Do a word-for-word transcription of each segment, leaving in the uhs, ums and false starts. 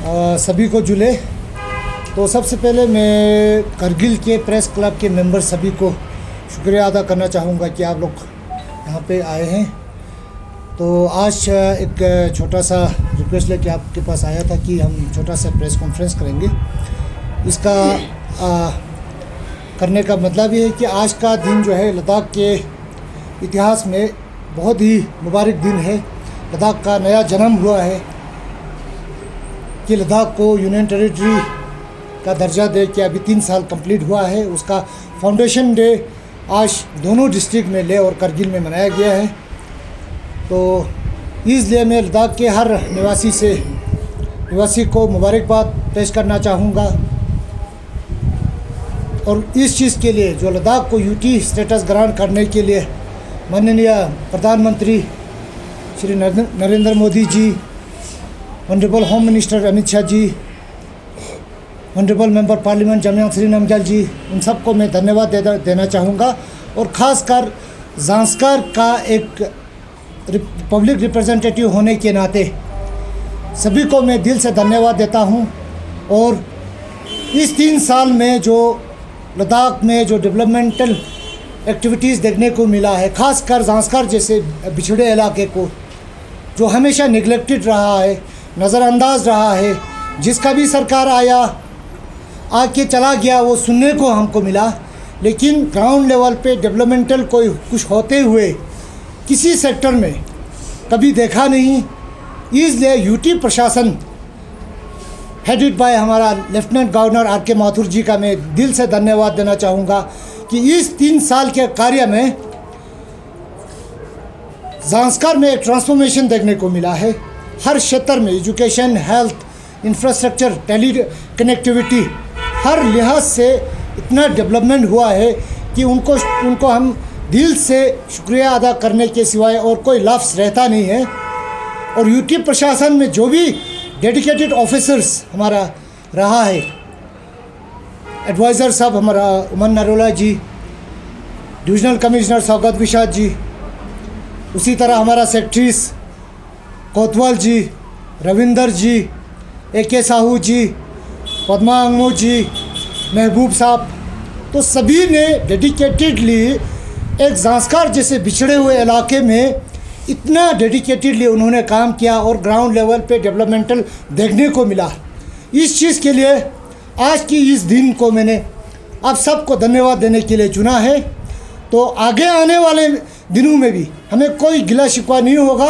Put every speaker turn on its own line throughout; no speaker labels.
आ, सभी को जुले। तो सबसे पहले मैं करगिल के प्रेस क्लब के मेंबर सभी को शुक्रिया अदा करना चाहूँगा कि आप लोग यहाँ पे आए हैं। तो आज एक छोटा सा रिक्वेस्ट लेके आपके पास आया था कि हम छोटा सा प्रेस कॉन्फ्रेंस करेंगे। इसका आ, करने का मतलब ये है कि आज का दिन जो है लद्दाख के इतिहास में बहुत ही मुबारक दिन है। लद्दाख का नया जन्म हुआ है कि लद्दाख को यूनियन टेरिटरी का दर्जा दे के अभी तीन साल कंप्लीट हुआ है। उसका फाउंडेशन डे आज दोनों डिस्ट्रिक्ट में लेह और करगिल में मनाया गया है। तो इसलिए मैं लद्दाख के हर निवासी से निवासी को मुबारकबाद पेश करना चाहूँगा और इस चीज़ के लिए जो लद्दाख को यूटी स्टेटस ग्रांट करने के लिए माननीय प्रधानमंत्री Shri Narendra Modi ji, honourable home minister Amit Shah ji, honourable member parliament Jamyang Shri Namgyal ji, उन सबको मैं धन्यवाद दे, देना चाहूँगा। और ख़ासकर ज़ांस्कर का एक पब्लिक रिप्रेजेंटेटिव होने के नाते सभी को मैं दिल से धन्यवाद देता हूँ। और इस तीन साल में जो लद्दाख में जो डेवलपमेंटल एक्टिविटीज़ देखने को मिला है, ख़ासकर ज़ांस्कर जैसे पिछड़े इलाके को जो हमेशा निगलेक्टेड रहा है, नज़रअंदाज रहा है, जिसका भी सरकार आया आके चला गया वो सुनने को हमको मिला, लेकिन ग्राउंड लेवल पे डेवलपमेंटल कोई कुछ होते हुए किसी सेक्टर में कभी देखा नहीं। इसलिए यूटी प्रशासन हेडेड बाय हमारा lieutenant governor R K Mathur जी का मैं दिल से धन्यवाद देना चाहूँगा कि इस तीन साल के कार्य में ज़ांस्कर में एक ट्रांसफॉर्मेशन देखने को मिला है। हर क्षेत्र में education, health, infrastructure, tele connectivity, हर लिहाज से इतना डेवलपमेंट हुआ है कि उनको उनको हम दिल से शुक्रिया अदा करने के सिवाय और कोई लफ्ज़ रहता नहीं है। और यूटी प्रशासन में जो भी डेडिकेटेड ऑफिसर्स हमारा रहा है, एडवाइज़र साहब हमारा उमन नरोला जी, डिविजनल कमिश्नर सौगत विशाद जी, उसी तरह हमारा सेक्रेटरीज कोतवाल जी, रविंदर जी, ए के साहू जी, पद्मा अंगमू जी, महबूब साहब, तो सभी ने डेडिकेटेडली एक ज़ांस्कर जैसे बिछड़े हुए इलाके में इतना डेडिकेटेडली उन्होंने काम किया और ग्राउंड लेवल पे डेवलपमेंटल देखने को मिला। इस चीज़ के लिए आज की इस दिन को मैंने आप सबको धन्यवाद देने के लिए चुना है। तो आगे आने वाले दिनों में भी हमें कोई गिला शिकवा नहीं होगा।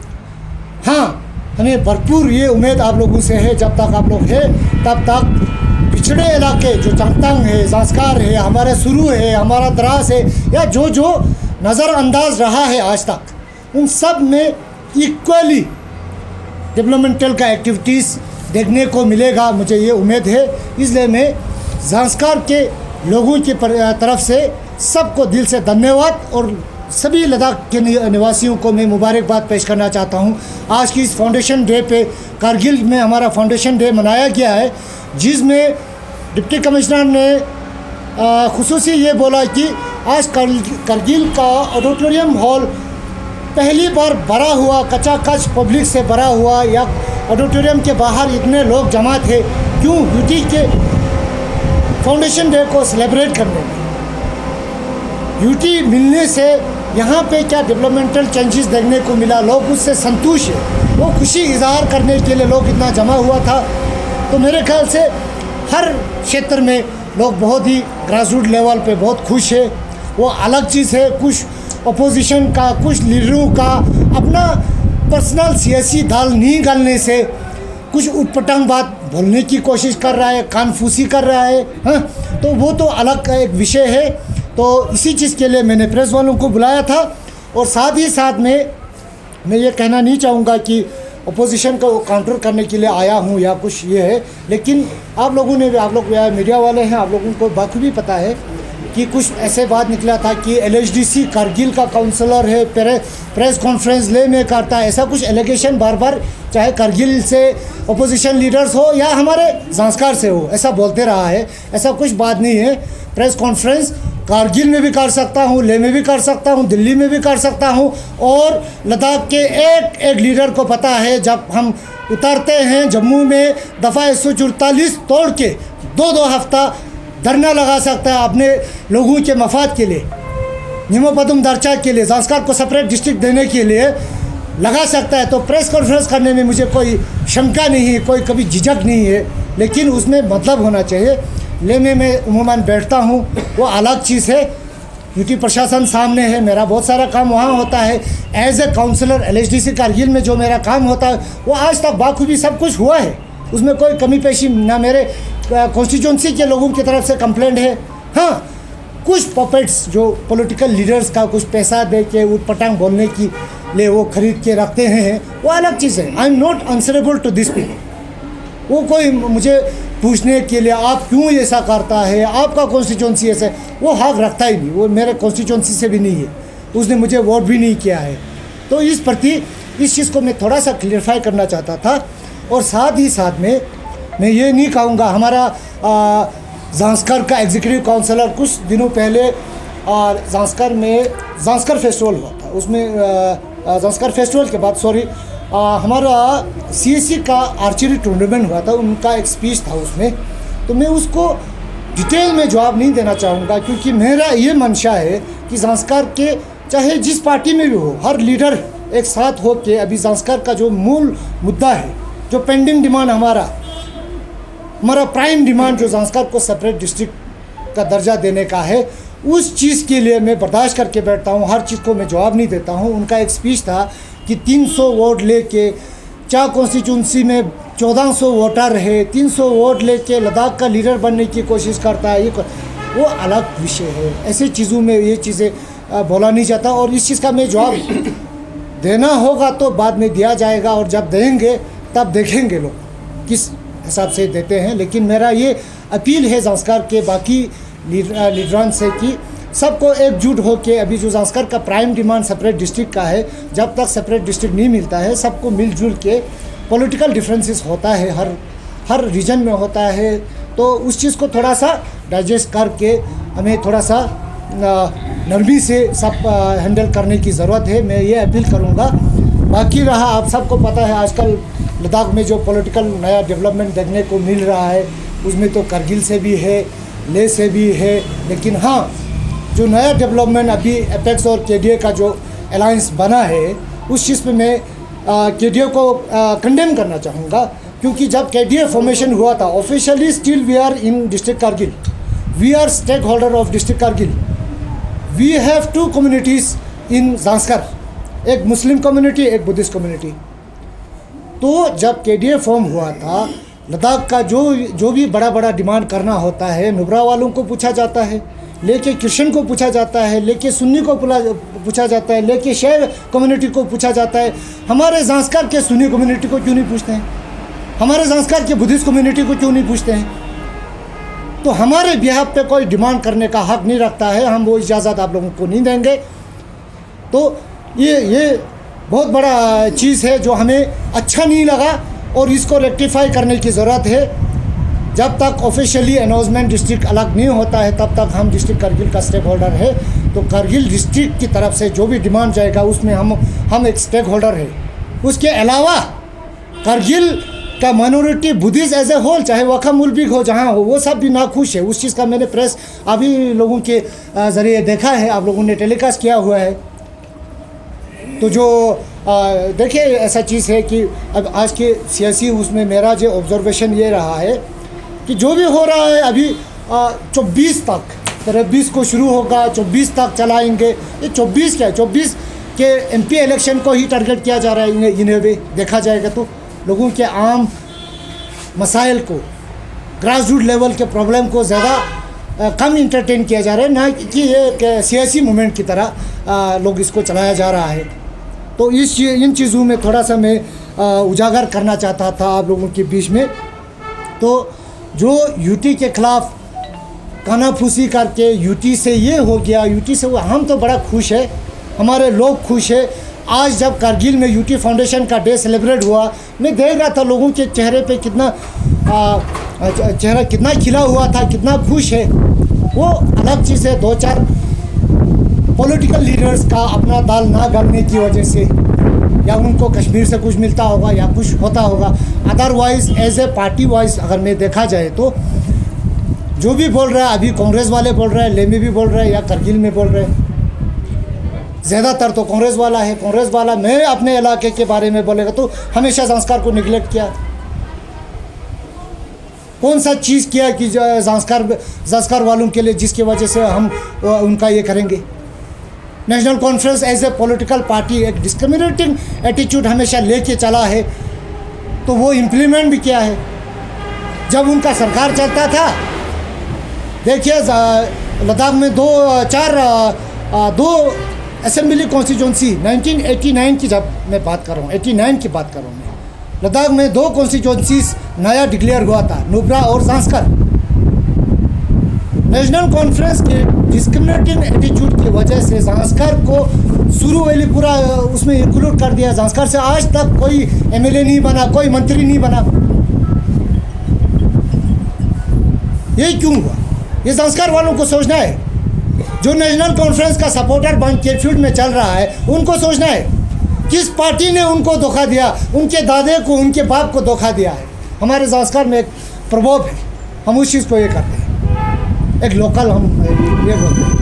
हाँ, हमें भरपूर ये उम्मीद आप लोगों से है, जब तक आप लोग हैं तब तक पिछड़े इलाके जो चंगतांग है, ज़ांस्कर है, हमारे सुरू है, हमारा द्रास है, या जो जो नज़रअंदाज रहा है आज तक, उन सब में इक्वली डेवलपमेंटल का एक्टिविटीज़ देखने को मिलेगा, मुझे ये उम्मीद है। इसलिए मैं ज़ांस्कर के लोगों की तरफ से सबको दिल से धन्यवाद और सभी लद्दाख के निवासियों को मैं मुबारकबाद पेश करना चाहता हूँ। आज की इस फाउंडेशन डे पे करगिल में हमारा फाउंडेशन डे मनाया गया है, जिसमें डिप्टी कमिश्नर ने खुसूसी ये बोला कि आज करगिल का ऑडिटोरियम हॉल पहली बार भरा हुआ, कचाकच पब्लिक से भरा हुआ, या ऑडिटोरियम के बाहर इतने लोग जमा थे। क्यों? यूटी के फाउंडेशन डे को सेलिब्रेट करने में यूटी मिलने से यहाँ पे क्या डेवलपमेंटल चेंजेस देखने को मिला, लोग उससे संतुष्ट है, वो खुशी इजहार करने के लिए लोग इतना जमा हुआ था। तो मेरे ख्याल से हर क्षेत्र में लोग बहुत ही ग्रास रूट लेवल पे बहुत खुश है। वो अलग चीज़ है, कुछ अपोजिशन का, कुछ लीडरों का अपना पर्सनल सियासी दाल नहीं गालने से कुछ उटपटांग बात बोलने की कोशिश कर रहा है, कानफूसी कर रहा है, हाँ, तो वो तो अलग एक विषय है। तो इसी चीज़ के लिए मैंने प्रेस वालों को बुलाया था। और साथ ही साथ में मैं ये कहना नहीं चाहूँगा कि अपोजिशन को काउंटर करने के लिए आया हूँ या कुछ ये है, लेकिन आप लोगों ने भी, आप लोग मीडिया वाले हैं, आप लोगों को बखूबी पता है कि कुछ ऐसे बात निकला था कि L H D C Kargil का काउंसलर है, प्रे, प्रेस कॉन्फ्रेंस ले में करता है, ऐसा कुछ एलिगेशन बार बार, चाहे करगिल से अपोजिशन लीडर्स हो या हमारे ज़ांस्कर से हो, ऐसा बोलते रहा है। ऐसा कुछ बात नहीं है। प्रेस कॉन्फ्रेंस कारगिल में भी कर सकता हूँ, लेह में भी कर सकता हूँ, दिल्ली में भी कर सकता हूँ। और लद्दाख के एक एक लीडर को पता है, जब हम उतरते हैं जम्मू में दफ़ा एक सौ चौतालीस तोड़ के दो दो हफ्ता धरना लगा सकता है अपने लोगों के मफाद के लिए, निमोपदम दर्चा के लिए, ज़ांस्कार को सेपरेट डिस्ट्रिक्ट देने के लिए लगा सकता है। तो प्रेस कॉन्फ्रेंस करने में मुझे कोई शंका नहीं है, कोई कभी झिझक नहीं है, लेकिन उसमें मतलब होना चाहिए। ले में मैं उमूमन बैठता हूँ, वो अलग चीज़ है। यूटी प्रशासन सामने है, मेरा बहुत सारा काम वहाँ होता है। As a councillor L H D C Kargil में जो मेरा काम होता है वो आज तक बाखूबी सब कुछ हुआ है, उसमें कोई कमी पेशी ना मेरे कॉन्स्टिट्यूंसी के लोगों की तरफ से कंप्लेंट है। हाँ, कुछ पपेट्स जो पॉलिटिकल लीडर्स का कुछ पैसा दे के उठ पटांग बोलने की लिए वो खरीद के रखते हैं, वो अलग चीज़ है। I am not answerable to this people. वो कोई मुझे पूछने के लिए आप क्यों ऐसा करता है, आपका कॉन्स्टिट्यूंसी ऐसे, वो हक रखता ही नहीं। वो मेरे कॉन्स्टिट्यूंसी से भी नहीं है, उसने मुझे वोट भी नहीं किया है। तो इस प्रति इस चीज़ को मैं थोड़ा सा क्लियरफाई करना चाहता था। और साथ ही साथ में मैं ये नहीं कहूँगा, हमारा ज़ांस्कर का एग्जीक्यूटिव काउंसलर कुछ दिनों पहले ज़ांस्कर में ज़ांस्कर फेस्टिवल हुआ था, उसमें ज़ांस्कर फेस्टिवल के बाद सॉरी हमारा सी एस सी का आर्चरी टूर्नामेंट हुआ था, उनका एक स्पीच था उसमें। तो मैं उसको डिटेल में जवाब नहीं देना चाहूँगा, क्योंकि मेरा ये मंशा है कि ज़ांस्कर के चाहे जिस पार्टी में भी हो, हर लीडर एक साथ हो के अभी ज़ांस्कर का जो मूल मुद्दा है, जो पेंडिंग डिमांड हमारा हमारा प्राइम डिमांड जो ज़ांस्कर को सेपरेट डिस्ट्रिक्ट का दर्जा देने का है, उस चीज़ के लिए मैं बर्दाश्त करके बैठता हूँ। हर चीज़ को मैं जवाब नहीं देता हूँ। उनका एक स्पीच था कि तीन सौ वोट लेके चार कॉन्स्टिट्यूंसी में चौदह सौ वोटर है, तीन सौ वोट लेके लद्दाख का लीडर बनने की कोशिश करता है, ये वो अलग विषय है। ऐसी चीज़ों में ये चीज़ें बोला नहीं जाता, और इस चीज़ का मैं जवाब देना होगा तो बाद में दिया जाएगा, और जब देंगे तब देखेंगे लोग किस हिसाब से देते हैं। लेकिन मेरा ये अपील है ज़ांस्कर के बाकी लीडरान से कि सबको एकजुट होके, अभी जो ज़ांस्कर का प्राइम डिमांड सेपरेट डिस्ट्रिक्ट का है, जब तक सेपरेट डिस्ट्रिक्ट नहीं मिलता है, सबको मिलजुल के, पॉलिटिकल डिफरेंसेस होता है हर हर रीजन में होता है, तो उस चीज़ को थोड़ा सा डाइजेस्ट करके हमें थोड़ा सा नरमी से सब हैंडल करने की ज़रूरत है। मैं ये अपील करूँगा। बाकी रहा, आप सबको पता है आजकल लद्दाख में जो पॉलिटिकल नया डेवलपमेंट देखने को मिल रहा है, उसमें तो कारगिल से भी है, लेह से भी है। लेकिन हाँ, जो नया डेवलपमेंट अभी एपेक्स और के डी ए का जो अलायंस बना है, उस चीज़ पे मैं के डी ए को कंडेम करना चाहूँगा, क्योंकि जब के डी ए फॉर्मेशन हुआ था, officially still we are in district Kargil, we are stakeholder of district Kargil, we have two communities in Zanskar, एक मुस्लिम कम्युनिटी, एक बुद्धिस्ट कम्युनिटी। तो जब के डी ए फॉर्म हुआ था, लद्दाख का जो जो भी बड़ा बड़ा डिमांड करना होता है, नुब्रा वालों को पूछा जाता है, लेके क्रिश्चियन को पूछा जाता है, लेके सुन्नी को पूछा जाता है, लेके शेर कम्युनिटी को पूछा जाता है। हमारे ज़ांस्कर के सुन्नी कम्युनिटी को क्यों नहीं पूछते हैं? हमारे ज़ांस्कर के बुद्धिस्ट कम्युनिटी को क्यों नहीं पूछते हैं? तो हमारे बिहाफ पे कोई डिमांड करने का हक नहीं रखता है, हम वो इजाज़त आप लोगों को नहीं देंगे। तो ये ये बहुत बड़ा चीज़ है जो हमें अच्छा नहीं लगा, और इसको रेक्टिफाई करने की ज़रूरत है। जब तक ऑफिशियली अनाउंसमेंट डिस्ट्रिक्ट अलग नहीं होता है, तब तक हम डिस्ट्रिक्ट कारगिल का स्टेक होल्डर है। तो कारगिल डिस्ट्रिक्ट की तरफ से जो भी डिमांड जाएगा, उसमें हम हम एक स्टेक होल्डर है। उसके अलावा कारगिल का minority Buddhist as a whole, चाहे वखा मुल्क हो जहाँ हो, वो सब भी नाखुश है। उस चीज़ का मैंने प्रेस अभी लोगों के ज़रिए देखा है, आप लोगों ने टेलीकास्ट किया हुआ है। तो जो देखिए, ऐसा चीज़ है कि अब आज के सियासी उसमें मेरा जो ऑब्जर्वेशन ये रहा है कि जो भी हो रहा है अभी चौबीस तक, तेरह को शुरू होगा, चौबीस तक चलाएंगे। ये चौबीस क्या है, चौबीस के एमपी इलेक्शन को ही टारगेट किया जा रहा है। इन्हें इन्हें भी देखा जाएगा तो लोगों के आम मसाइल को, ग्रास रूट लेवल के प्रॉब्लम को ज़्यादा कम इंटरटेन किया जा रहा है, ना कि ये सियासी मूवमेंट की तरह आ, लोग इसको चलाया जा रहा है। तो इस इन चीज़ों में थोड़ा सा मैं उजागर करना चाहता था आप लोगों के बीच में। तो जो यूटी के ख़िलाफ़ कानाफूसी करके यूटी से ये हो गया, यूटी से वो, हम तो बड़ा खुश है, हमारे लोग खुश है। आज जब कारगिल में यूटी फाउंडेशन का डे सेलिब्रेट हुआ, मैं देख रहा था लोगों के चेहरे पे कितना चेहरा कितना खिला हुआ था, कितना खुश है। वो अलग चीज़ है। दो चार पॉलिटिकल लीडर्स का अपना दाल ना गलने की वजह से या उनको कश्मीर से कुछ मिलता होगा या कुछ होता होगा, otherwise as a party wise अगर मैं देखा जाए तो जो भी बोल रहा है, अभी कांग्रेस वाले बोल रहे हैं, लेह में भी बोल रहे हैं या करगिल में बोल रहे हैं, ज़्यादातर तो कांग्रेस वाला है। कांग्रेस वाला मैं अपने इलाके के बारे में बोलेगा तो हमेशा संस्कार को निगलेक्ट किया। कौन सा चीज़ किया कि संस्कार संस्कार वालों के लिए जिसकी वजह से हम उनका ये करेंगे। National Conference as a political party एक डिस्क्रिमिनेटिंग एटीट्यूड हमेशा लेके चला है, तो वो इम्प्लीमेंट भी किया है। जब उनका सरकार चलता था, देखिए लद्दाख में दो चार दो assembly constituency nineteen eighty nine की जब मैं बात कर रहा हूँ नवासी की बात कर रहा हूँ मैं, लद्दाख में दो कॉन्स्टिट्यूंसीज नया डिक्लेयर हुआ था, नुब्रा और ज़ांस्कर। नेशनल कॉन्फ्रेंस के डिस्क्रिमिनेटिंग एटीट्यूड की वजह से ज़ांस्कर को शुरू वाली पूरा उसमें इंक्लूड कर दिया। ज़ांस्कर से आज तक कोई एमएलए नहीं बना, कोई मंत्री नहीं बना। ये क्यों हुआ? ये ज़ांस्कर वालों को सोचना है। जो नेशनल कॉन्फ्रेंस का सपोर्टर बन के फील्ड में चल रहा है, उनको सोचना है किस पार्टी ने उनको धोखा दिया, उनके दादे को, उनके बाप को धोखा दिया है। हमारे ज़ांस्कर में एक प्रभाव है, हम उस चीज़ को ये करते हैं, एक लोकल हम ये बोलते हैं।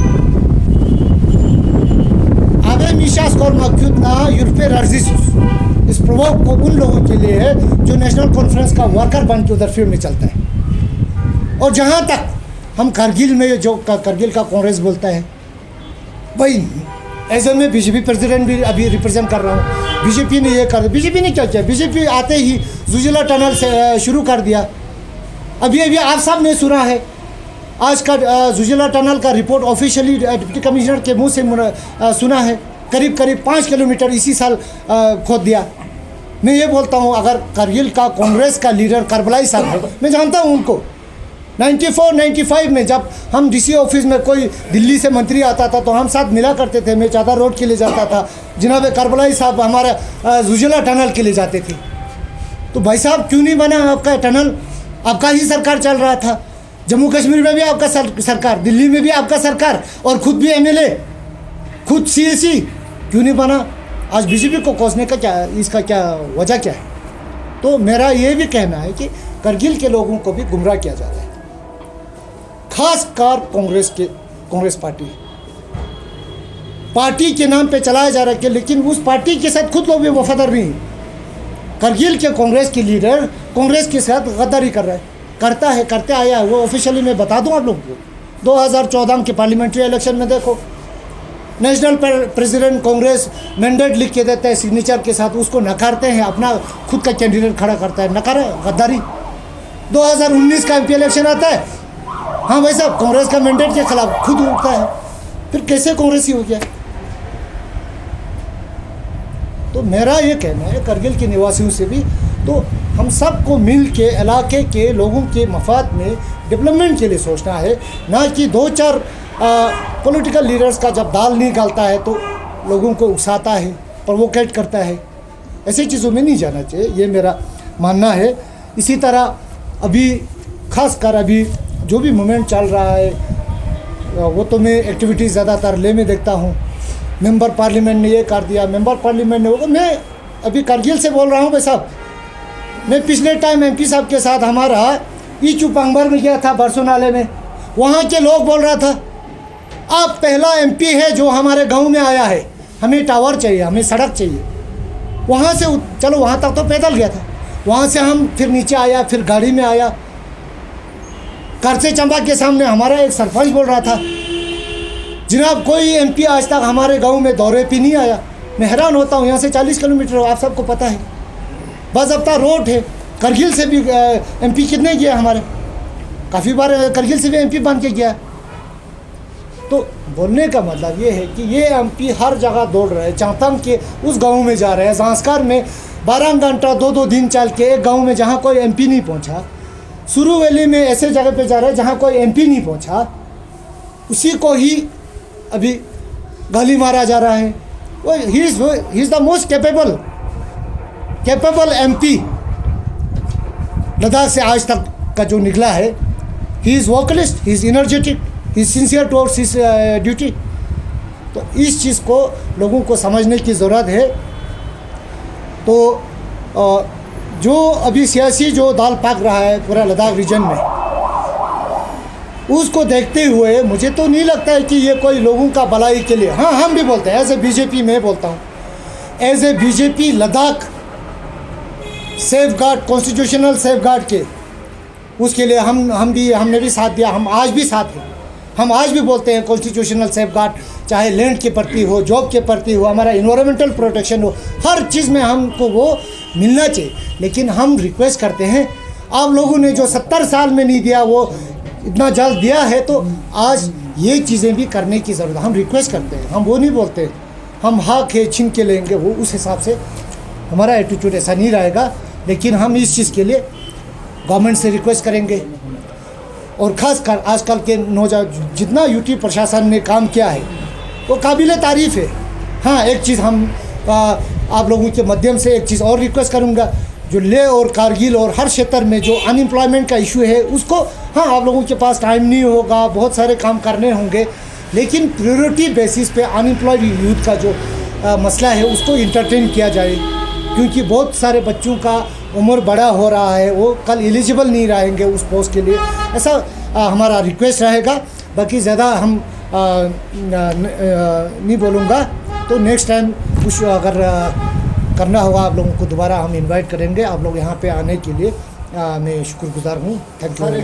आगे मिशास कौर मक्यूतना यूरोपीय अर्जिसूस, इस प्रभाव को उन लोगों के लिए है जो नेशनल कॉन्फ्रेंस का वर्कर बन के उधर फील्ड में चलता है। और जहाँ तक हम करगिल में जो करगिल का कांग्रेस बोलता है, भाई ऐसे में बीजेपी प्रेसिडेंट भी अभी रिप्रेजेंट कर रहा हूँ। बीजेपी ने ये कर बीजेपी ने क्या किया? बीजेपी आते ही जुजिला टनल से शुरू कर दिया। अभी अभी आप सब ने सुना है, आज का जुजिला टनल का रिपोर्ट ऑफिशियली डिप्टी कमिश्नर के मुंह से सुना है, करीब करीब पाँच किलोमीटर इसी साल खोद दिया। मैं ये बोलता हूँ, अगर करगिल का कांग्रेस का लीडर करबलाई साहब है, मैं जानता हूँ उनको। चौरानवे पचानवे में जब हम डीसी ऑफिस में कोई दिल्ली से मंत्री आता था तो हम साथ मिला करते थे। मैं चादर रोड के लिए जाता था, जनाब करबलाई साहब हमारे जुजिला टनल के लिए जाते थे। तो भाई साहब क्यों नहीं बना आपका टनल? आपका ही सरकार चल रहा था, जम्मू कश्मीर में भी आपका सर, सरकार, दिल्ली में भी आपका सरकार, और खुद भी एमएलए, खुद सीएसी, क्यों नहीं बना? आज बीजेपी को कोसने का क्या, इसका क्या वजह क्या है? तो मेरा ये भी कहना है कि करगिल के लोगों को भी गुमराह किया जा रहा है, खासकर कांग्रेस के कांग्रेस पार्टी पार्टी के नाम पे चलाया जा रहा है, लेकिन उस पार्टी के साथ खुद लोग भी वफादार नहीं। करगिल के कांग्रेस के लीडर कांग्रेस के साथ गद्दारी कर रहा है, करता है, करते आया है। वो ऑफिशियली मैं बता दूं आप लोगों को, दो हज़ार चौदह के पार्लियामेंट्री इलेक्शन में देखो, नेशनल प्रेसिडेंट कांग्रेस मैंडेट लिख के देता है सिग्नेचर के साथ, उसको नकारते हैं, अपना खुद का कैंडिडेट खड़ा करता है, नकार गद्दारी। दो हज़ार उन्नीस का एमपी इलेक्शन आता है, हाँ भाई साहब कांग्रेस का मैंडेट के खिलाफ खुद उठता है, फिर कैसे कांग्रेस ही हो गया? तो मेरा ये कहना है करगिल के निवासियों से भी, तो हम सबको मिल के इलाके के लोगों के मफाद में डेवलपमेंट के लिए सोचना है, ना कि दो चार पॉलिटिकल लीडर्स का जब दाल नहीं गलता है तो लोगों को उकसाता है, प्रोवोकेट करता है। ऐसी चीज़ों में नहीं जाना चाहिए, ये मेरा मानना है। इसी तरह अभी खासकर अभी जो भी मूवमेंट चल रहा है वो तो मैं एक्टिविटीज़ ज़्यादातर ले में देखता हूँ। मेंबर पार्लियामेंट ने ये कर दिया, मेंबर पार्लियामेंट ने वो, मैं अभी करगिल से बोल रहा हूँ भाई साहब। मैं पिछले टाइम एमपी साहब के साथ हमारा ई चुपांगबर में गया था, बरसों नाले में। वहाँ के लोग बोल रहा था, आप पहला एमपी है जो हमारे गांव में आया है, हमें टावर चाहिए, हमें सड़क चाहिए। वहाँ से चलो वहाँ तक तो पैदल गया था, वहाँ से हम फिर नीचे आया, फिर गाड़ी में आया। करसे चंबा के सामने हमारा एक सरपंच बोल रहा था, जनाब कोई एमपी आज तक हमारे गांव में दौरे पे नहीं आया। मैं हैरान होता हूँ, यहाँ से चालीस किलोमीटर आप सबको पता है, बाज़ाब्ता रोड है। करगिल से भी एमपी कितने गए हमारे, काफ़ी बार करगिल से भी एमपी बन के गया। तो बोलने का मतलब ये है कि ये एमपी हर जगह दौड़ रहे हैं। चांतम के उस गांव में जा रहे हैं, ज़ांस्कर में बारह घंटा दो दो दिन चल के एक गांव में जहाँ कोई एमपी नहीं पहुँचा, सुरू वैली में ऐसे जगह पे जा रहे हैं जहाँ कोई एमपी नहीं पहुँचा, उसी को ही अभी गाली मारा जा रहा है। वो he is he is the most capable capable MP Ladakh से आज तक का जो निकला है। He is vocalist, he is energetic, he sincere towards his duty. तो इस चीज़ को लोगों को समझने की ज़रूरत है। तो जो अभी सियासी जो दाल पाक रहा है पूरा लद्दाख रीजन में, उसको देखते हुए मुझे तो नहीं लगता है कि ये कोई लोगों का भलाई के लिए, हाँ हम भी बोलते हैं एज ए बीजेपी, मैं बोलता हूँ as a BJP Ladakh safeguard, constitutional safeguard के उसके लिए हम हम भी हमने भी साथ दिया, हम आज भी साथ हैं। हम आज भी बोलते हैं कॉन्स्टिट्यूशनल सेफ गार्ड, चाहे लैंड के प्रति हो, जॉब के प्रति हो, हमारा इन्वायरमेंटल प्रोटेक्शन हो, हर चीज़ में हमको वो मिलना चाहिए। लेकिन हम रिक्वेस्ट करते हैं, आप लोगों ने जो सत्तर साल में नहीं दिया वो इतना जल्द दिया है, तो आज ये चीज़ें भी करने की ज़रूरत है। हम रिक्वेस्ट करते हैं, हम वो नहीं बोलते हम हाँ खे छीन के लेंगे, वो उस हिसाब से हमारा एटीट्यूड ऐसा नहीं रहेगा। लेकिन हम इस चीज़ के लिए गवर्नमेंट से रिक्वेस्ट करेंगे, और ख़ास कर आजकल के नौजवान जितना यूटी प्रशासन ने काम किया है वो काबिल तारीफ़ है। हाँ, एक चीज़ हम आ, आप लोगों के माध्यम से एक चीज़ और रिक्वेस्ट करूँगा, जो लेह और कारगिल और हर क्षेत्र में जो अनएम्प्लॉयमेंट का इशू है उसको, हाँ आप लोगों के पास टाइम नहीं होगा, बहुत सारे काम करने होंगे, लेकिन प्रायोरिटी बेसिस पे अनएम्प्लॉयड यूथ का जो आ, मसला है उसको इंटरटेन किया जाए, क्योंकि बहुत सारे बच्चों का उम्र बड़ा हो रहा है, वो कल एलिजिबल नहीं रहेंगे उस पोस्ट के लिए। ऐसा आ, हमारा रिक्वेस्ट रहेगा। बाकी ज़्यादा हम आ, न, न, आ, नहीं बोलूँगा, तो नेक्स्ट टाइम कुछ अगर आ, करना होगा आप लोगों को दोबारा हम इनवाइट करेंगे। आप लोग यहाँ पे आने के लिए आ, मैं शुक्रगुजार हूँ। Thank you.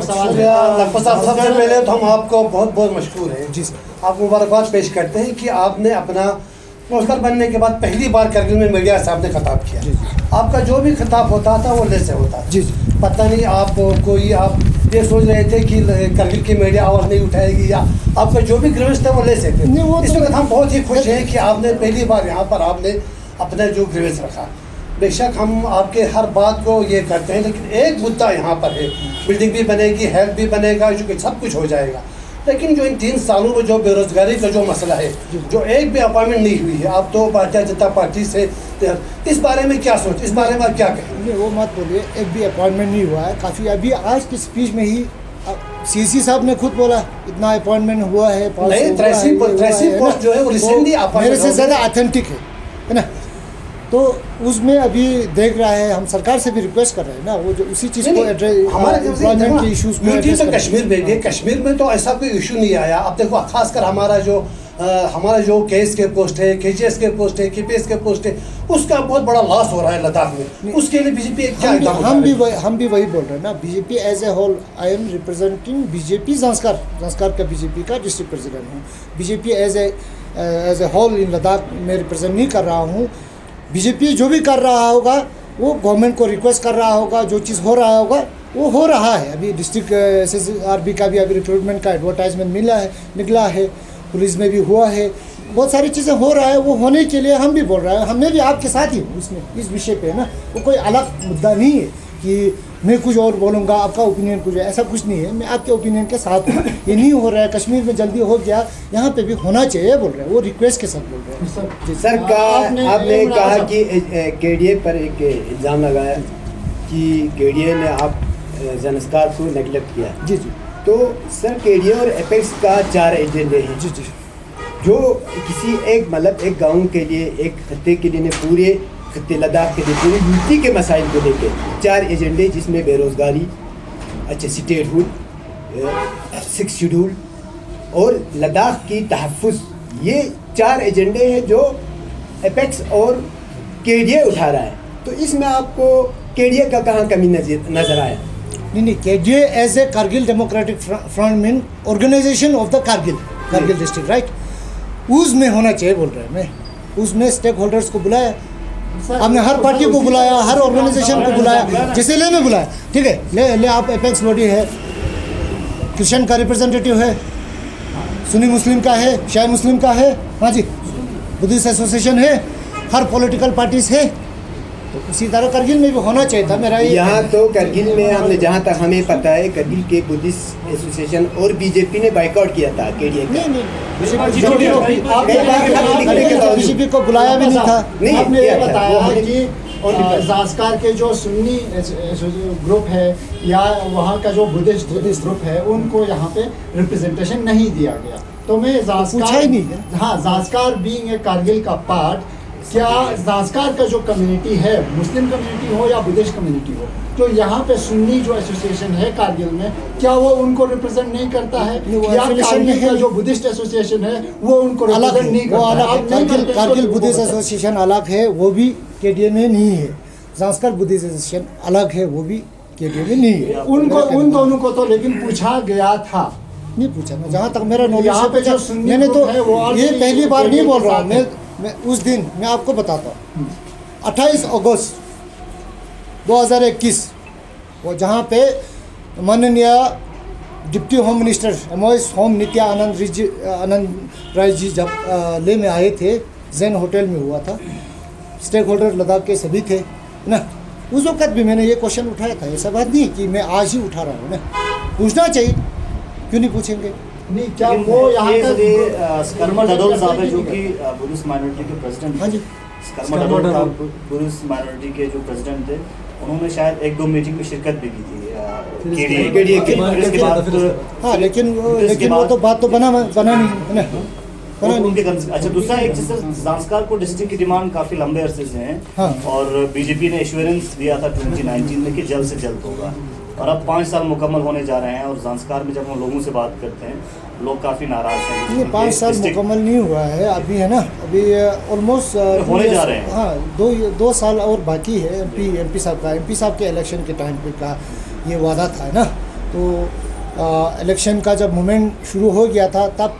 सबसे पहले तो हम आपको बहुत बहुत मशहूर हैं
जी सर,
आपको मुबारकबाद पेश करते हैं कि आपने अपना कौंसलर बनने के बाद पहली बार करगिल में मीडिया से आपने खिताब किया।
जी जी।
आपका जो भी खिताब होता था वो ले से होता था।
जी जी।
पता नहीं आप कोई आप ये सोच रहे थे कि करगिल की मीडिया आवाज़ नहीं उठाएगी, या आपका जो भी ग्रीवेंस था वो ले सकते
नहीं, वो
थे। इस
तो
वक्त हम बहुत ही खुश हैं कि आपने पहली बार यहाँ पर आपने अपना जो ग्रीवेंस रखा। बेशक हम आपके हर बात को ये करते हैं, लेकिन एक मुद्दा यहाँ पर है, बिल्डिंग भी बनेगी, हेल्थ भी बनेगा, जो सब कुछ हो जाएगा, लेकिन जो इन तीन सालों में जो बेरोजगारी का जो मसला है, जो एक भी अपॉइंटमेंट नहीं हुई है, आप तो भारतीय जनता पार्टी से, इस बारे में क्या सोच, इस बारे में आप क्या कहें?
वो मत बोलिए, एक भी अपॉइंटमेंट नहीं हुआ है। काफ़ी अभी आज की स्पीच में ही सीसी साहब ने खुद बोला इतना अपॉइंटमेंट हुआ है,
नहीं ट्रेसी ट्रेसी पोस्ट जो है वो रिसेंटली
मेरे से ज़्यादा ऑथेंटिक है है ना। तो उसमें अभी देख रहा है, हम सरकार से भी रिक्वेस्ट कर रहे हैं ना, वो जो उसी चीज़ को एम्प्लॉयमेंट के इशूज़ को एड्रेस
तो कश्मीर में भी कश्मीर में तो ऐसा कोई इशू नहीं आया। अब देखो खासकर हमारा जो आ, हमारा जो केस के पोस्ट है, के जी एस के पोस्ट है, के पी एस के पोस्ट है, उसका बहुत बड़ा लॉस हो रहा है लद्दाख में। उसके लिए बीजेपी क्या
हम भी हम भी वही हम भी वही बोल रहे हैं ना। BJP as a whole, I am representing BJP Zanskar Zanskar का बीजेपी का डिस्ट्रिक्ट प्रेसिडेंट हूँ। BJP as a as a whole in Ladakh में रिप्रेजेंट नहीं कर रहा हूँ। बीजेपी जो भी कर रहा होगा वो गवर्नमेंट को रिक्वेस्ट कर रहा होगा, जो चीज़ हो रहा होगा वो हो रहा है। अभी district S S R B का भी अभी रिक्रूटमेंट का एडवर्टाइजमेंट मिला है निकला है, पुलिस में भी हुआ है, बहुत सारी चीज़ें हो रहा है। वो होने के लिए हम भी बोल रहे हैं, हमने भी आपके साथ ही हूँ इसमें, इस विषय पे ना। वो कोई अलग मुद्दा नहीं है कि मैं कुछ और बोलूँगा आपका ओपिनियन कुछ है, ऐसा कुछ नहीं है। मैं आपके ओपिनियन के साथ हूँ। ये नहीं हो रहा है कश्मीर में, जल्दी हो गया, यहाँ पे भी होना चाहिए बोल रहे हैं, वो रिक्वेस्ट के साथ बोल रहे हैं।
सर, सर का आपने कहा कि के डी ए पर एक इल्ज़ाम लगाया कि के डी ए ने आप ज़ांस्कर को नेगलेक्ट किया।
जी जी।
तो सर के डी ए और एपेक्स का चार एजेंडे हैं।
जी जी। जो
किसी एक मतलब एक गाँव के लिए, एक खत्ते के लिए, पूरे खत्ते लद्दाख के लिए, पूरी यूटी के मसाइल को लेकर चार एजेंडे, जिसमें बेरोज़गारी, अच्छा स्टेटहुड, सिक्स शेड्यूल और लद्दाख की तहफ़्फ़ुज़, ये चार एजेंडे हैं जो एपेक्स और के डी ए उठा रहा है। तो इसमें आपको के डी ए का कहाँ कमी नजर नज़र आया?
नहीं नहीं, K D A as a Kargil Democratic Front mean organisation of the Kargil Kargil district, right, उसमें होना चाहिए बोल रहे हैं। मैं उसमें स्टेक होल्डर्स को बुलाया, हमने हर पार्टी को बुलाया, हर ऑर्गेनाइजेशन को बुलाया, जैसे ले में बुलाया, ठीक है, ले ले आप एपेक्स बॉडी है, क्रिश्चियन का रिप्रेजेंटेटिव है, सुन्नी मुस्लिम का है, शाही मुस्लिम का है, हाँ जी, बुद्धिस्ट एसोसिएशन है, हर पॉलिटिकल पार्टीज है। तो उसी तरह करगिल में भी होना चाहिए था मेरा।
यहाँ तो करगिल में हमने जहाँ तक हमें पता है, करगिल के बुद्धिस्ट एसोसिएशन और बीजेपी ने बाइकआउट किया था के डी ए का।
नहीं नहीं, बीजेपी को बुलाया भी नहीं था।
नहीं
आपने ये बताया कि ज़ास्कार के जो सुन्नी ग्रुप है या वहाँ का जो बुद्धिस्ट बुद्धिस्ट ग्रुप है उनको यहाँ पे रिप्रेजेंटेशन नहीं दिया गया। तो मैं
पूछा ही नहीं है।
हाँ, ज़ास्कार बीइंग ए कारगिल का पार्ट, क्या ज़ास्कार का जो कम्युनिटी है, मुस्लिम कम्युनिटी हो या बुद्धिस्ट कम्युनिटी हो, जो यहाँ पे सुन्नी जो एसोसिएशन है कारगिल में, क्या वो उनको रिप्रेजेंट नहीं करता है? या कारगिल का जो बुद्धिस्ट एसोसिएशन है वो उनको
अलग
रिप्रेजेंट नहीं
है, वो
करता?
अलग है। कारगिल कारगिल बुद्धिस्ट एसोसिएशन अलग है, वो भी केडीए में नहीं है। ज़ास्कार बुद्धिस्ट एसोसिएशन अलग है, वो भी केडीए में नहीं है।
उनको उन दोनों को तो लेकिन पूछा गया था।
नहीं पूछा ना, जहाँ तक मेरा नॉलेज
यहाँ
है
पे जो
पूछा।
सुन्नी
मैंने तो
ग्रुप है, वो
ये
already
पहली बार नहीं बोल रहा
साथ
मैं
है।
मैं उस दिन मैं आपको बताता हूँ अट्ठाईस अगस्त दो हज़ार इक्कीस वो जहाँ पे माननीय deputy home minister MOS home Nitya Anand रिजी आनंद राय जी जब आ, ले में आए थे, जैन होटल में हुआ था, स्टेक होल्डर लद्दाख के सभी थे ना। उस वक्त भी मैंने ये क्वेश्चन उठाया था। ऐसा बात नहीं कि मैं आज ही उठा रहा हूँ ना, पूछना चाहिए, क्यों नहीं पूछेंगे?
नहीं, क्या वो यहाँ
ये
का
ये स्कर्मा डडोल साहब है जो कि बुद्धिस्ट माइनॉरिटी के प्रेसिडेंट
हाँ जी।
स्कर्मा डडोल साहब बुद्धिस्ट माइनॉरिटी के जो प्रेसिडेंट थे, उन्होंने शायद एक दो मीटिंग में शिरकत भी की थी केडीए
केडीए के।
फिर इसके बाद
हाँ, लेकिन वो-
फिर इसके
लेकिन वो
बाद-
तो बात तो बना बना नहीं है ना, बना नहीं।
उनके कंस- अच्छा, दूसरा एक चीज सर, ज़ांस्कार को डिस्ट्रिक्ट की डिमांड काफी लंबे अरसे से है
हाँ।
और बीजेपी ने एश्योरेंस दिया था ट्वेंटी नाइनटीन में कि जल्द से जल्द होगा, और अब पाँच साल मुकम्मल होने जा रहे हैं और ज़ांस्कार में जब हम लोगों से बात करते हैं लोग काफ़ी नाराज़ हैं।
ये पाँच साल
डिस्ट्रिक्ट-
मुकम्मल नहीं हुआ है अभी, है ना, अभी ऑलमोस्ट
होने जा रहे हैं।
हाँ, दो दो साल और बाकी है। एमपी एमपी साहब का एमपी साहब के इलेक्शन के टाइम पे का ये वादा था, है ना। तो इलेक्शन का जब मूवमेंट शुरू हो गया था तब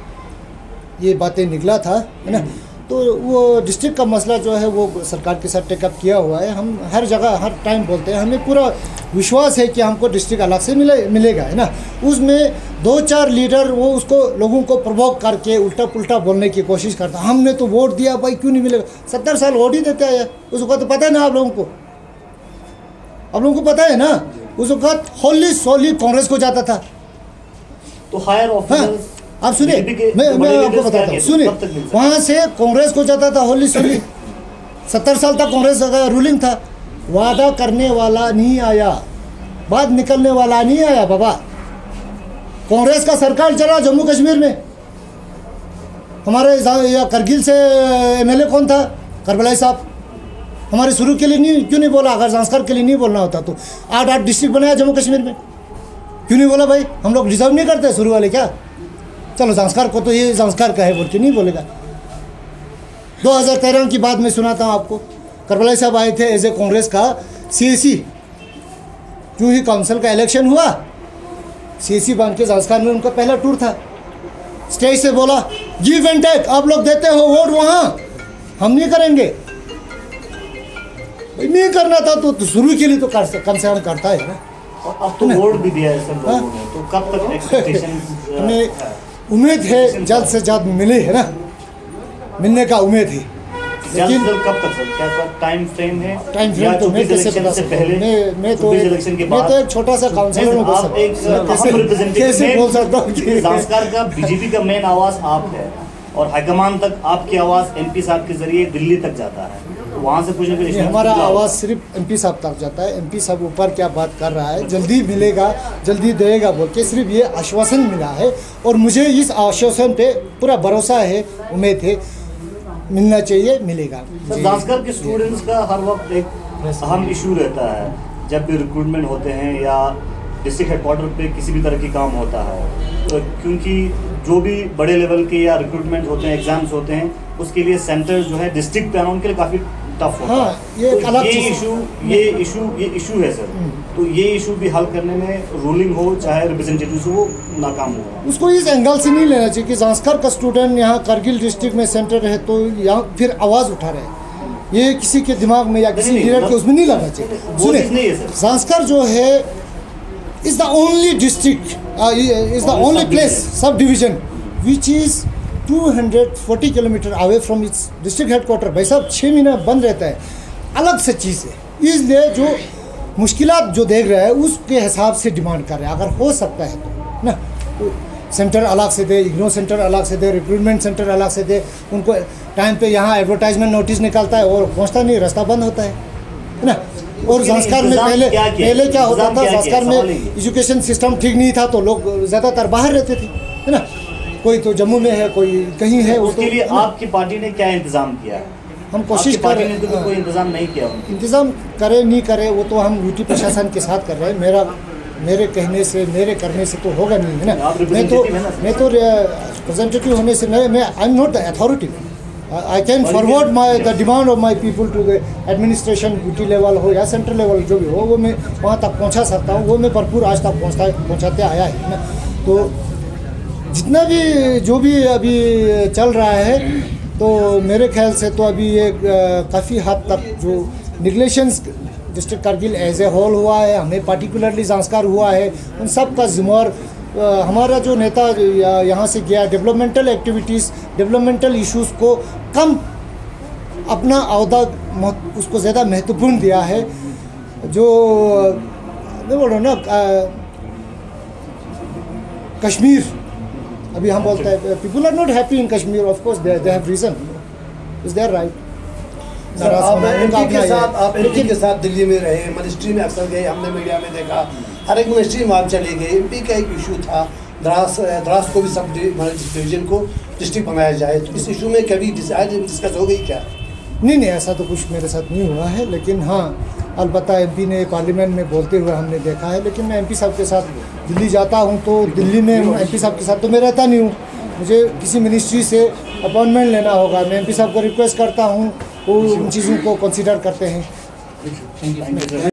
ये बातें निकला था, है ना। तो वो डिस्ट्रिक्ट का मसला जो है वो सरकार के साथ टेकअप किया हुआ है। हम हर जगह हर टाइम बोलते हैं, हमें पूरा विश्वास है कि हमको डिस्ट्रिक्ट अलग से मिले मिलेगा, है ना। उसमें दो चार लीडर वो उसको लोगों को प्रवोक करके उल्टा पुल्टा बोलने की कोशिश करता, हमने तो वोट दिया भाई क्यों नहीं मिलेगा। सत्तर साल वोट ही देते हैं, उसको तो पता है ना आप लोगों को, आप लोगों को पता है ना। उस वक्त होली सोली कांग्रेस को जाता था।
तो हायर
हाँ,
ऑफिसर्स
आप सुनिए, मैं मैं आपको बताता हूँ, सुनिए, वहाँ से कांग्रेस को जाता था होली सोली। सत्तर साल तक कांग्रेस का रूलिंग था। वादा करने वाला नहीं आया, बात निकलने वाला नहीं आया बाबा। कांग्रेस का सरकार चला जम्मू कश्मीर में। हमारे या करगिल से एमएलए कौन था? करबलाई साहब। हमारे शुरू के लिए नहीं क्यों नहीं बोला? अगर ज़ांस्कार के लिए नहीं बोलना होता तो आठ आठ डिस्ट्रिक्ट बनाया जम्मू कश्मीर में, क्यों नहीं बोला भाई? हम लोग डिजर्व नहीं करते शुरू वाले क्या? चलो ज़ांस्कार को तो ये ज़ांस्कार का है बोल के नहीं बोलेगा। दो हज़ार तेरह की बात मैं सुनाता हूँ आपको। करबलाई साहब आए थे एज ए कांग्रेस का सीएसी, जो ही काउंसिल का इलेक्शन हुआ, सीएसी बन के ज़ांस्कार में उनका पहला टूर था। स्टेज से बोला गिव एंड टेक, आप लोग देते हो वोट वहाँ, हम नहीं करेंगे। नहीं करना था तो, तो शुरू के लिए तो कर, कम से कम करता है ना।
और अब तो वोट भी दिया है सब लोगों ने, तो कब तक एक्सपेक्टेशन?
हमें उम्मीद है जल्द से जल्द मिले, है ना, मिलने का उम्मीद है।
जल्द
लेकिन
जल्द कब तक सर? क्या क्या टाइम फ्रेम है?
टाइम फ्रेम तो मैं कैसे बता सकता हूँ? मैं मैं तो
इलेक्शन के
मैं
बाद
तो एक छोटा सा काउंसलर हूँ,
आप एक अहम
कैसे
रिप्रेजेंटेटिव
कैसे बोल सकता हूँ कि
ज़ांस्कार का बीजेपी का मेन आवाज आप है और हाईकमान तक आपकी आवाज एमपी साहब के जरिए दिल्ली तक जाता है, तो वहाँ से पूछने के
ये
लिए
हमारा आवाज़ सिर्फ एमपी साहब तक जाता है। एमपी साहब ऊपर क्या बात कर रहा है, जल्दी मिलेगा जल्दी देगा बोल के सिर्फ ये आश्वासन मिला है, और मुझे इस आश्वासन पे पूरा भरोसा है, उम्मीद है मिलना चाहिए, मिलेगा।
सर, ज़ांस्कार के स्टूडेंट्स का हर वक्त एक अहम इशू रहता है जब भी रिक्रूटमेंट होते हैं या डिस्ट्रिक्ट हेडक्वार्टर पे किसी भी तरह की काम होता है, तो क्योंकि जो भी बड़े लेवल के या रिक्रूटमेंट होते हैं, एग्जाम्स होते हैं, उसके लिए सेंटर जो है डिस्ट्रिक्ट पे आना उनके लिए काफ़ी टफ होता
हाँ,
है।
ये
तो
एक अलग
ये
चीज़ है।
इशू ये इशू ये इशू है सर, तो ये इशू भी हल करने में रूलिंग हो चाहे रिप्रेजेंटेटिव हो नाकाम हो।
उसको इस एंगल से नहीं लेना चाहिए कि ज़ांस्कार का स्टूडेंट यहाँ करगिल डिस्ट्रिक्ट में सेंटर है तो यहाँ फिर आवाज़ उठा रहे हैं, ये किसी के दिमाग में या किसी
नहीं,
लीडर के
मतलब
उसमें नहीं लगना चाहिए।
वो चीज़ नहीं है
सुने,
सर।
ज़ांस्कार जो है is the only district is the only place subdivision which is two hundred forty kilometre away from its district headquarter. भाई साहब छः महीना बंद रहता है, अलग से चीज़ है, इसलिए जो मुश्किलात जो देख रहा है उसके हिसाब से डिमांड कर रहे हैं। अगर हो सकता है तो ना, तो सेंटर अलग से दे, इग्नो सेंटर अलग से दे, रिक्रूटमेंट सेंटर अलग से दे, उनको टाइम पे यहाँ एडवर्टाइजमेंट नोटिस निकलता है और पहुँचता नहीं, रास्ता बंद होता है। है ना। और संस्कार में
इंतजाम
पहले
क्या किया?
पहले क्या होता
इंतजाम
था,
क्या किया?
संस्कार
सवाल
में
यही है।
एजुकेशन सिस्टम ठीक नहीं था तो लोग ज़्यादातर बाहर रहते थे, है ना। कोई तो जम्मू में है, कोई कहीं है। वो
उसके
तो
लिए आपकी पार्टी ने क्या इंतजाम किया है?
हम कोशिश
आपकी
कर
पार्टी
रहे
ने तो
हैं।
कोई इंतजाम नहीं किया उनके।
इंतज़ाम करे नहीं करे वो तो हम यूटी प्रशासन के साथ कर रहे हैं। मेरा मेरे कहने से, मेरे करने से तो होगा नहीं, है ना।
आप
मैं तो
representative है ना?
मैं तो रिप्रेजेंटेटिव होने से मैं मैं I am not the authority. I can forward my the demand of my people to the administration, UT level हो या सेंट्रल लेवल जो भी हो, वो मैं वहाँ तक पहुँचा सकता हूँ। वो मैं भरपूर आज तक पहुँचता पहुँचाते आया है ना। तो जितना भी जो भी अभी चल रहा है तो मेरे ख्याल से तो अभी ये काफ़ी हद तक जो negligence district Kargil as a whole हुआ है, हमें पार्टिकुलरली संस्कार हुआ है, उन सब का जिम्मेवार हमारा जो नेता यहाँ से गया, डेवलपमेंटल एक्टिविटीज़, डेवलपमेंटल इश्यूज़ को कम अपना अहदा उसको ज़्यादा महत्वपूर्ण दिया है। जो मैं बोल रहा हूँ ना, कश्मीर अभी हम बोलते हैं people are not happy in Kashmir, of course they have reason, is there right.
Sir, आप एमपी के साथ आप एमपी के साथ दिल्ली में रहे, मिनिस्ट्री में अक्सर गए, हमने मीडिया में देखा हर एक मिनिस्ट्री में आप चले गए। एमपी का एक इशू था द्रास द्रास को भी सब डिवीजन को डिस्ट्रिक्ट बनाया जाए, तो इस इशू में कभी डिस्कस हो गई क्या?
नहीं नहीं, ऐसा तो कुछ मेरे साथ नहीं हुआ है, लेकिन हाँ अलबत्ता एमपी ने पार्लियामेंट में बोलते हुए हमने देखा है। लेकिन मैं एमपी साहब के साथ दिल्ली जाता हूँ तो दिल्ली में एमपी साहब के साथ तो मैं रहता नहीं हूँ, मुझे किसी मिनिस्ट्री से अपॉइंटमेंट लेना होगा। मैं एमपी साहब को रिक्वेस्ट करता हूँ, वो उन चीज़ों को कंसिडर करते हैं।